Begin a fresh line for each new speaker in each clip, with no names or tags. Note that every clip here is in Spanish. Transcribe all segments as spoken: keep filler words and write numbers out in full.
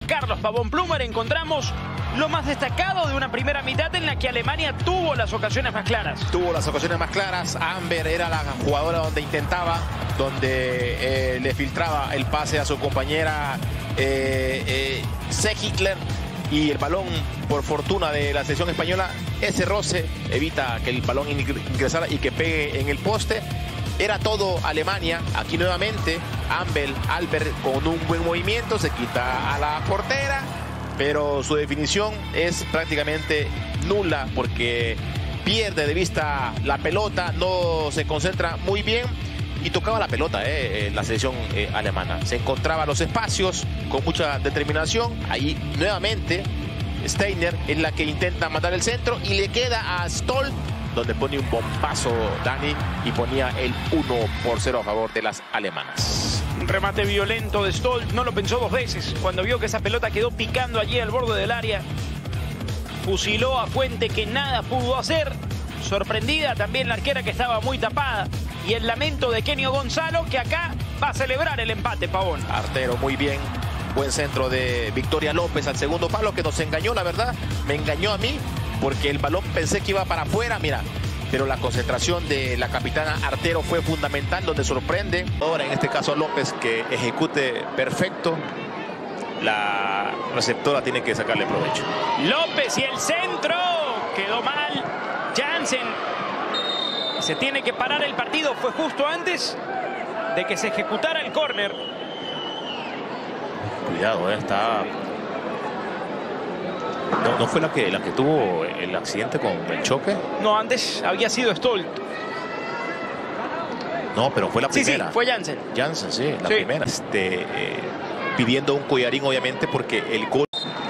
Carlos Pavón Plummer, encontramos lo más destacado de una primera mitad en la que Alemania tuvo las ocasiones más claras.
Tuvo las ocasiones más claras. Amber era la jugadora donde intentaba, donde eh, le filtraba el pase a su compañera eh, eh, Seehittler, y el balón, por fortuna de la selección española, ese roce evita que el balón ingresara y que pegue en el poste. Era todo Alemania. Aquí nuevamente Amber Albert con un buen movimiento se quita a la portera, pero su definición es prácticamente nula porque pierde de vista la pelota, no se concentra muy bien y tocaba la pelota eh, la selección eh, alemana. Se encontraba los espacios con mucha determinación. Ahí nuevamente Steiner es la que intenta mandar el centro y le queda a Stoll, donde pone un bombazo Dani y ponía el uno por cero a favor de las alemanas.
Un remate violento de Stoll, no lo pensó dos veces. Cuando vio que esa pelota quedó picando allí al borde del área, fusiló a Fuente, que nada pudo hacer. Sorprendida también la arquera, que estaba muy tapada. Y el lamento de Kenio Gonzalo, que acá va a celebrar el empate, Pavón.
Artero muy bien. Buen centro de Victoria López al segundo palo, que nos engañó, la verdad. Me engañó a mí, porque el balón pensé que iba para afuera, mira. Pero la concentración de la capitana Artero fue fundamental, donde sorprende. Ahora, en este caso, López, que ejecute perfecto. La receptora tiene que sacarle provecho.
López y el centro. Quedó mal. Jansen. Se tiene que parar el partido. Fue justo antes de que se ejecutara el córner.
Cuidado, eh, está... No, ¿No fue la que, la que tuvo el accidente con el choque?
No, antes había sido Stoll.
No, pero fue la primera.
Sí, sí, fue Jansen.
Jansen, sí, la
sí.
primera. Este, eh, pidiendo un collarín, obviamente, porque el gol...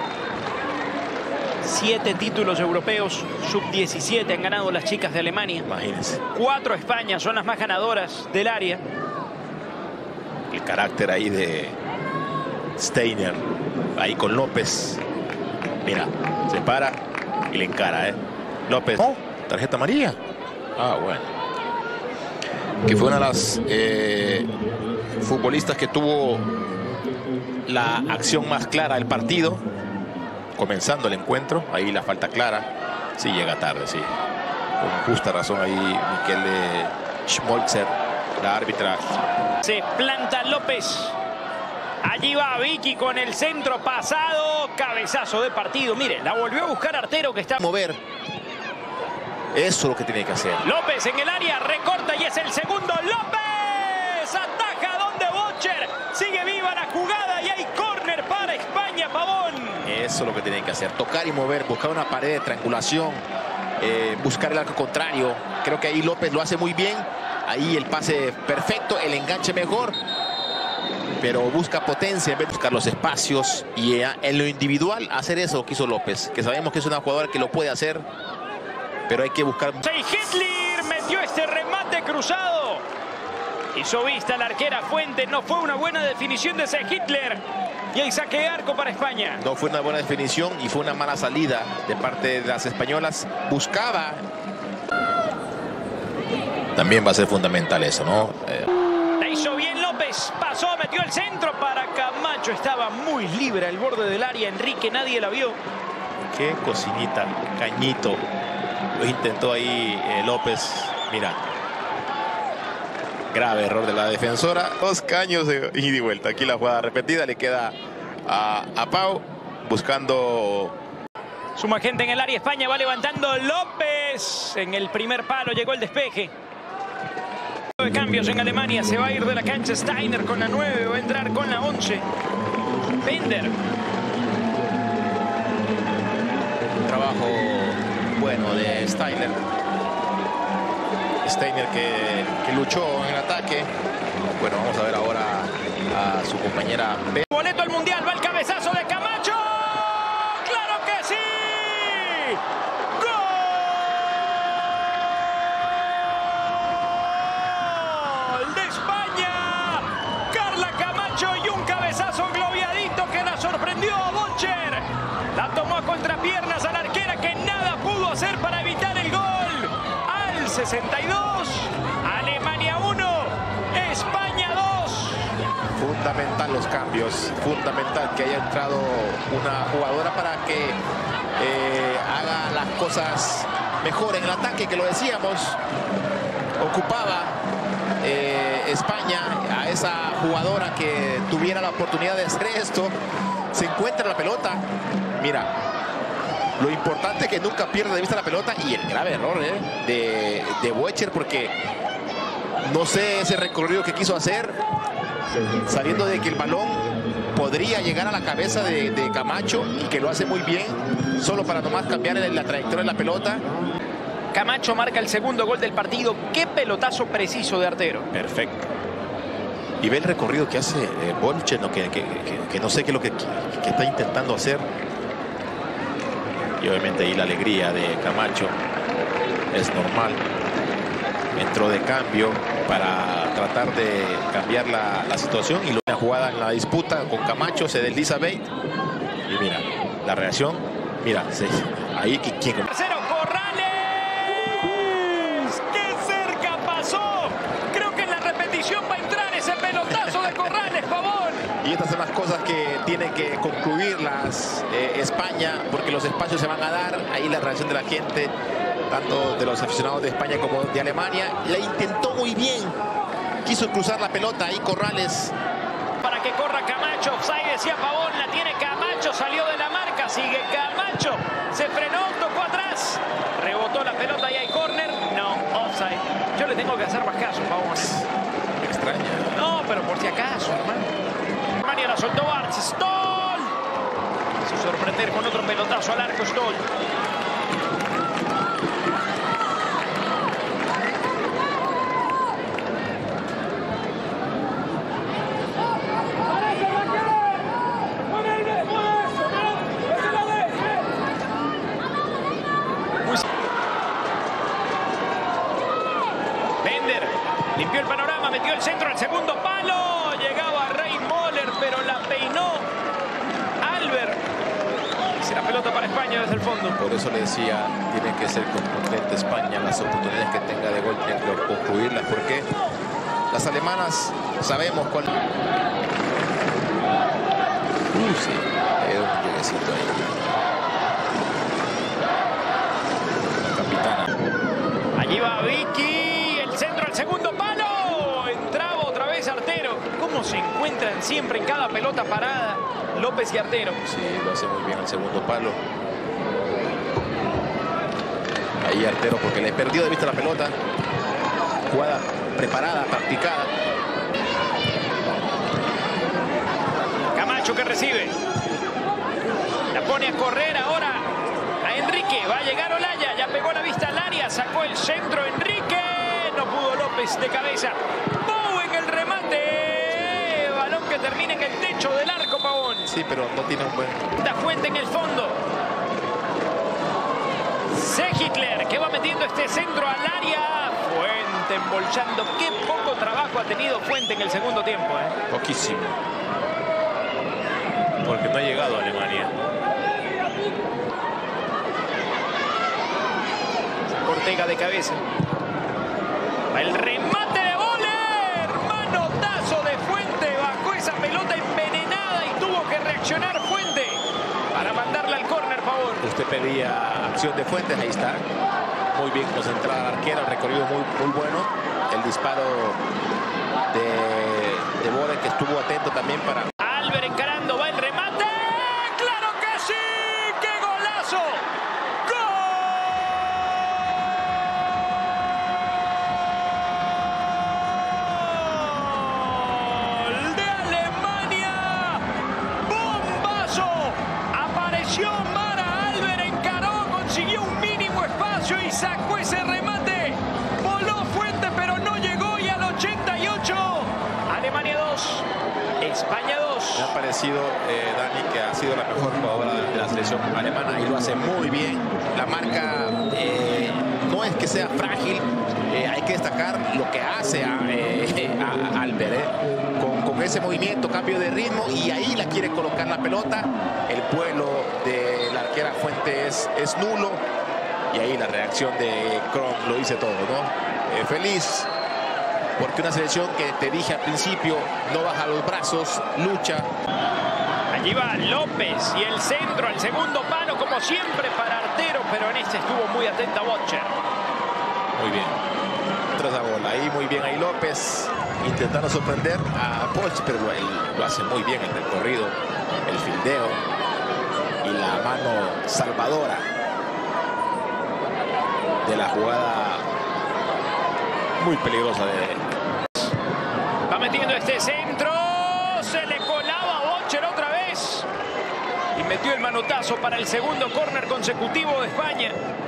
Siete títulos europeos, sub diecisiete han ganado las chicas de Alemania.
Imagínense.
Cuatro España son las más ganadoras del área.
El carácter ahí de Steiner, ahí con López. Mira, se para y le encara, ¿eh? López. Oh, tarjeta amarilla. Ah, bueno. Que fue una de las eh, futbolistas que tuvo la acción más clara del partido. Comenzando el encuentro, ahí la falta clara. Sí, llega tarde, sí. Con justa razón ahí Michele Schmolzer, la árbitra.
Se planta López. Allí va Vicky con el centro pasado. Cabezazo de partido. Mire, la volvió a buscar Artero, que está...
Mover. Eso es lo que tiene que hacer.
López en el área, recorta y es el segundo. ¡López! Ataja donde Bocher. Sigue viva la jugada y hay córner para España, Pavón.
Eso es lo que tienen que hacer. Tocar y mover, buscar una pared de triangulación, eh, buscar el arco contrario. Creo que ahí López lo hace muy bien. Ahí el pase perfecto, el enganche mejor. Pero busca potencia en vez de buscar los espacios. Y en lo individual, hacer eso que hizo López. Que sabemos que es una jugadora que lo puede hacer. Pero hay que buscar...
Seehittler metió este remate cruzado. Hizo vista la arquera Fuente. No fue una buena definición de Seehittler. Y el saque de arco para España.
No fue una buena definición y fue una mala salida de parte de las españolas. Buscaba. También va a ser fundamental eso, ¿no? Eh...
La hizo bien López. Pasó, metió el centro para Camacho. Estaba muy libre al borde del área. Enrique, nadie la vio.
Qué cocinita, cañito. Lo intentó ahí eh, López. Mira. Grave error de la defensora. Dos caños de ida y vuelta. Aquí la jugada repetida le queda a, a Pau buscando.
Suma gente en el área. España va levantando López. En el primer palo llegó el despeje. De cambios en Alemania. Se va a ir de la cancha Steiner con la nueve. Va a entrar con la once. Bender.
Trabajo bueno de Steiner. Steiner que, que luchó en el ataque. Bueno, vamos a ver ahora a su compañera B.
Boleto al Mundial, va el cabezazo de Camacho. ¡Claro que sí! ¡Gol de España! Carla Camacho y un cabezazo globiadito que la sorprendió a Bocher. La tomó a contrapiernas a la arquera, que nada pudo hacer para evitar el gol. Al sesenta y dos, Alemania uno, España dos.
fundamental los cambios, fundamental que haya entrado una jugadora para que eh, haga las cosas mejor en el ataque, que lo decíamos, ocupaba eh, España a esa jugadora que tuviera la oportunidad de hacer esto. Se encuentra la pelota, mira, lo importante es que nunca pierda de vista la pelota, y el grave error eh, de, de Boecher, porque no sé ese recorrido que quiso hacer, sabiendo de que el balón podría llegar a la cabeza de, de Camacho, y que lo hace muy bien, solo para nomás cambiar la trayectoria de la pelota.
Camacho marca el segundo gol del partido. Qué pelotazo preciso de artero.
Perfecto. Y ve el recorrido que hace eh, Boecher, ¿no? que, que, que, que no sé qué es lo que, que, que está intentando hacer. Y obviamente ahí la alegría de Camacho es normal. Entró de cambio para tratar de cambiar la, la situación, y la jugada en la disputa con Camacho, se desliza Bate, y mira la reacción, mira, se, ahí ¿quién?
Tercero, Corrales, qué cerca pasó. Creo que en la repetición va a entrar ese pelotazo de Corrales, Pavón.
Y estas son las cosas que tiene que concluirlas eh, España, porque los espacios se van a dar. Ahí la reacción de la gente, tanto de los aficionados de España como de Alemania. La intentó muy bien, quiso cruzar la pelota ahí Corrales.
Para que corra Camacho, offside decía Pavón, la tiene Camacho, salió de la marca, sigue Camacho, se frenó, tocó atrás, rebotó la pelota y hay córner, no, offside. Yo le tengo que hacer más caso, Pavón.
Extraña.
No, pero por si acaso, hermano. Alemania la soltó Bartz, Stoll. Se sorprender con otro pelotazo al arco, Stoll. Limpió el panorama, metió el centro al segundo palo. Llegaba Rey Moller, pero la peinó Albert. Será pelota para España desde el fondo.
Por eso le decía, tiene que ser contundente España. Las oportunidades que tenga de gol tiene que concluirlas, porque las alemanas sabemos cuál. Uh, sí, hay un lleguecito ahí. La capitana.
Allí va Vicky. Centro al segundo palo, entraba otra vez Artero. ¿Cómo se encuentran siempre en cada pelota parada López y Artero?
Sí, lo hace muy bien el segundo palo. Ahí Artero, porque le perdió de vista la pelota. Jugada preparada, practicada.
Camacho que recibe. La pone a correr ahora a Enrique. Va a llegar Olaya, ya pegó la vista al área, sacó el centro Enrique. No pudo López de cabeza. Bowen el remate. Balón que termina en el techo del arco, Pavón.
Sí, pero no tiene un buen.
Da Fuente en el fondo. Sechitler que va metiendo este centro al área. Fuente embolsando. Qué poco trabajo ha tenido Fuente en el segundo tiempo, ¿eh?
Poquísimo. Porque no ha llegado a Alemania.
Ortega de cabeza. El remate de Boller. Manotazo de Fuente. Bajó esa pelota envenenada y tuvo que reaccionar Fuente para mandarla al córner, Pavón.
Usted pedía acción de Fuentes, ahí está. Muy bien concentrada la arquera, el recorrido muy, muy bueno. El disparo de, de Boller, que estuvo atento también para...
Albert encarando, va el remate. ¡Claro que sí! ¡Qué golazo! Mara Albert encaró, consiguió un mínimo espacio y sacó ese remate. Voló Fuente, pero no llegó. Y al ochenta y ocho, Alemania dos, España dos.
Me ha parecido, eh, Dani, que ha sido la mejor jugadora de la selección alemana y lo hace muy bien. La marca eh, no es que sea frágil, eh, hay que destacar lo que hace a, eh, a, a Albert, eh, con, con ese movimiento, cambio de ritmo, y ahí la quiere colocar la pelota. El vuelo de la arquera Fuente es, es nulo, y ahí la reacción de Kron lo dice todo, ¿no? Eh, feliz porque una selección que te dije al principio no baja los brazos, lucha.
Allí va López y el centro al segundo palo, como siempre para Artero, pero en este estuvo muy atenta Butcher.
Muy bien. Tras la bola, ahí muy bien ahí López, intentando sorprender a Poch, pero lo, él, lo hace muy bien el recorrido, el fildeo y la mano salvadora de la jugada muy peligrosa de...
Va metiendo este centro, se le colaba a Butcher otra vez y metió el manotazo para el segundo córner consecutivo de España.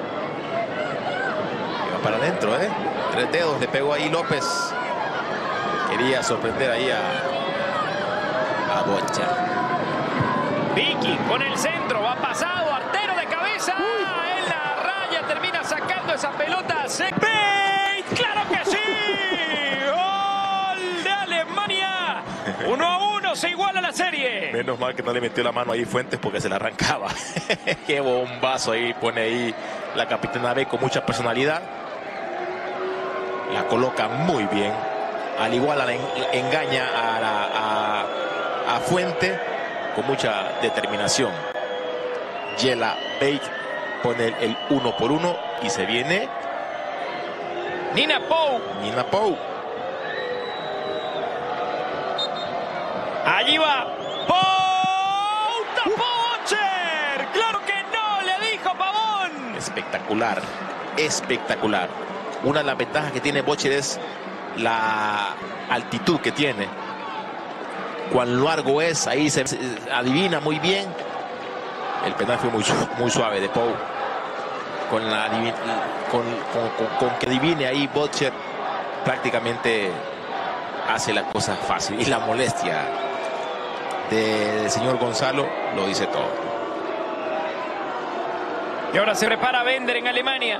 Y va para adentro, ¿eh? Tres dedos le pegó ahí López. Quería sorprender ahí a, a Butcher.
Vicky con el centro, va pasado, Artero de cabeza. Uy. En la raya termina sacando esa pelota. ¡Bate! ¡Claro que sí! ¡Gol de Alemania! Uno a uno, se iguala la serie.
Menos mal que no le metió la mano ahí Fuentes porque se la arrancaba. Qué bombazo ahí pone ahí la capitana B con mucha personalidad. La coloca muy bien. Al igual la engaña a, la, a, a Fuente con mucha determinación. Jela Bate pone el, el uno por uno y se viene
Nina Pou.
Nina Pou.
Allí va Pou. ¡Tapó Butcher! ¡Claro que no! Le dijo Pavón.
Espectacular. Espectacular. Una de las ventajas que tiene Butcher es la altitud que tiene. Cuán largo es, ahí se adivina muy bien. El penal fue muy, muy suave de Pou. Con, la, con, con, con, con que adivine ahí Butcher, prácticamente hace la cosa fácil. Y la molestia de, del señor Gonzalo lo dice todo.
Y ahora se prepara Bender en Alemania.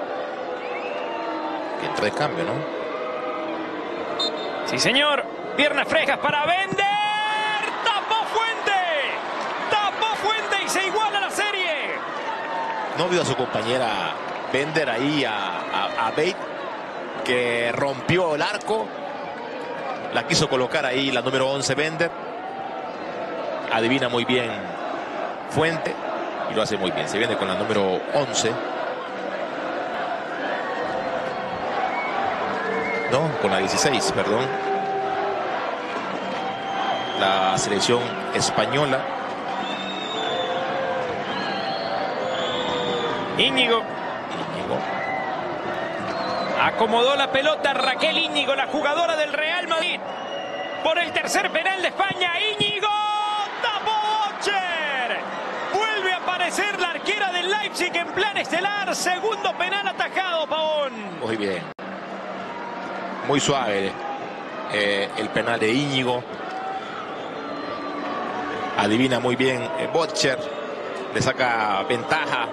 Que entró de cambio, ¿no?
Sí, señor. Piernas frescas para Bender. Tapó Fuente. Tapó Fuente y se iguala la serie.
No vio a su compañera Bender ahí a, a, a Bate, que rompió el arco. La quiso colocar ahí la número once Bender. Adivina muy bien Fuente y lo hace muy bien. Se viene con la número once. No, con la dieciséis, perdón. La selección española.
Íñigo.
Íñigo.
Acomodó la pelota Raquel Íñigo, la jugadora del Real Madrid. Por el tercer penal de España, Íñigo. ¡Tapó Butcher! Vuelve a aparecer la arquera del Leipzig en plan estelar. Segundo penal atajado, Pavón.
Muy bien. Muy suave eh, el penal de Íñigo. Adivina muy bien eh, Butcher. Le saca ventaja.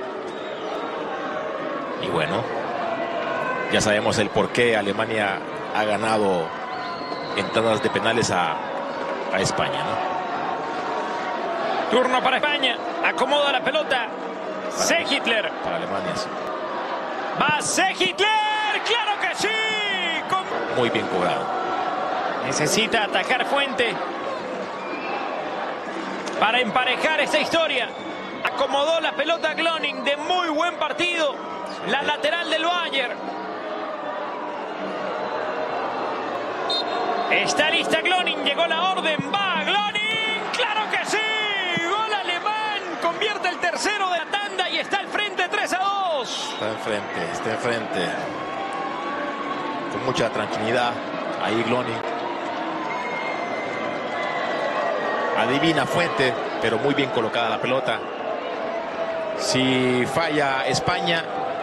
Y bueno, ya sabemos el por qué Alemania ha ganado en tandas de penales a, a España, ¿no?
Turno para España. Acomoda la pelota. Seghitler.
Para Alemania, sí.
Va Seghitler. ¡Claro que sí! Con...
Muy bien cobrado.
Necesita atacar Fuente para emparejar esta historia. Acomodó la pelota Gloning, de muy buen partido. Sí. La lateral del Bayern. Está lista Gloning, llegó la orden, va Gloning, ¡claro que sí! Gol alemán, convierte el tercero de la tanda y está al frente tres a dos.
Está enfrente, está enfrente. Con mucha tranquilidad, ahí Gloning. Adivina Fuente, pero muy bien colocada la pelota. Si falla España,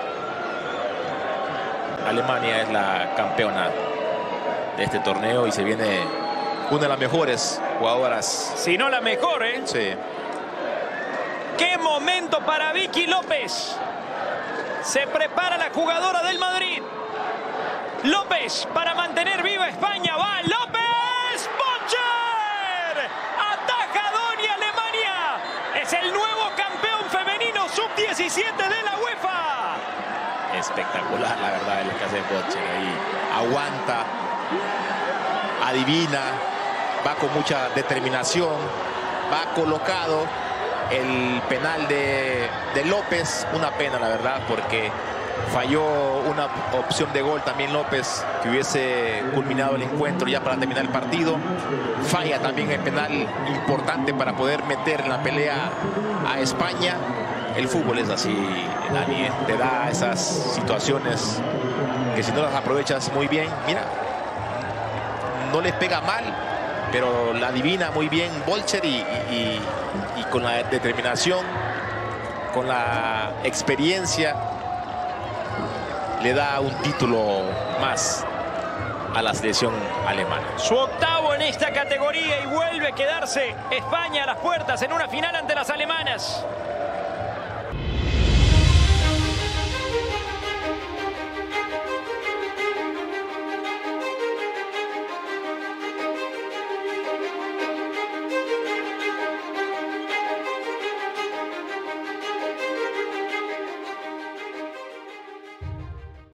Alemania es la campeona de este torneo y se viene una de las mejores jugadoras.
Si no la mejor, ¿eh?
Sí.
¡Qué momento para Vicky López! Se prepara la jugadora del Madrid. López para mantener viva España. ¡Va López! ¡Butcher! ¡Ataca Doña Alemania! Es el nuevo campeón femenino sub diecisiete de la UEFA.
espectacular, la verdad, lo que hace Bölcher ahí. Aguanta, adivina, va con mucha determinación, va colocado. El penal de, de López, una pena, la verdad, porque falló una opción de gol también López, que hubiese culminado el encuentro ya para terminar el partido. Falla también el penal importante para poder meter en la pelea a España. El fútbol es así, Dani, ¿eh? Te da esas situaciones que si no las aprovechas muy bien, mira, no les pega mal, pero la adivina muy bien Bölcher y, y, y con la determinación, con la experiencia, le da un título más a la selección alemana.
Su octavo en esta categoría y vuelve a quedarse España a las puertas en una final ante las alemanas.